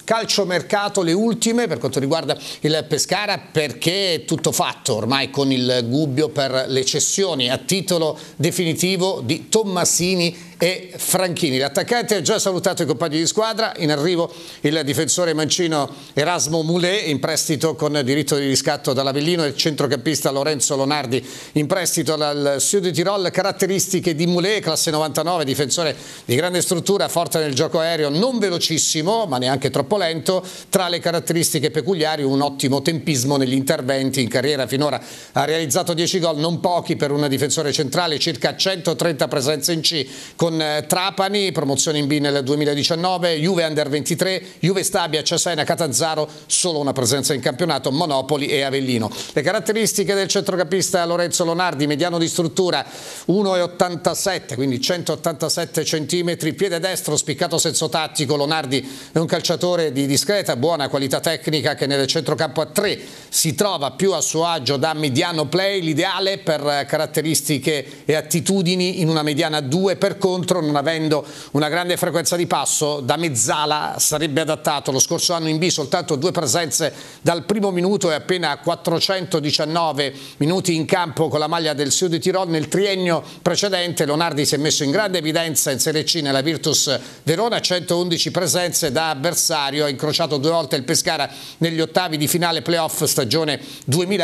Calciomercato, le ultime per quanto riguarda il Pescara, perché è tutto fatto ormai con il Gubbio per le cessioni a titolo definitivo di Tommasini e Franchini. L'attaccante ha già salutato i compagni di squadra, in arrivo il difensore mancino Erasmo Moulet in prestito con diritto di riscatto dall'Avellino e il centrocampista Lorenzo Lonardi in prestito dal Sud Tirol. Caratteristiche di Moulet: classe 99, difensore di grande struttura, forte nel gioco aereo, non velocissimo ma neanche troppo lento. Tra le caratteristiche peculiari un ottimo tempismo negli interventi. In carriera finora ha realizzato 10 gol, non pochi per un difensore centrale, circa 130 presenze in C con Trapani, promozione in B nel 2019, Juve Under 23, Juve Stabia, Cesena, Catanzaro, solo una presenza in campionato, Monopoli e Avellino. Le caratteristiche del centrocampista Lorenzo Lonardi: mediano di struttura, 1,87, quindi 187 cm, piede destro, spiccato senso tattico. Lonardi è un calciatore di discreta, buona qualità tecnica che nel centrocampo a 3 si trova più a suo agio da mediano play, l'ideale per caratteristiche e attitudini in una mediana 2. Per contro, non avendo una grande frequenza di passo, da mezzala sarebbe adattato. Lo scorso anno in B soltanto 2 presenze dal primo minuto e appena 419 minuti in campo con la maglia del Sud Tirol. Nel triennio precedente Lonardi si è messo in grande evidenza in Serie C nella Virtus Verona, 111 presenze da avversario, ha incrociato 2 volte il Pescara negli ottavi di finale playoff stagione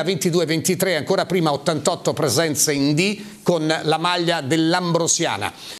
2022-23, ancora prima 88 presenze in D con la maglia dell'Ambrosiana.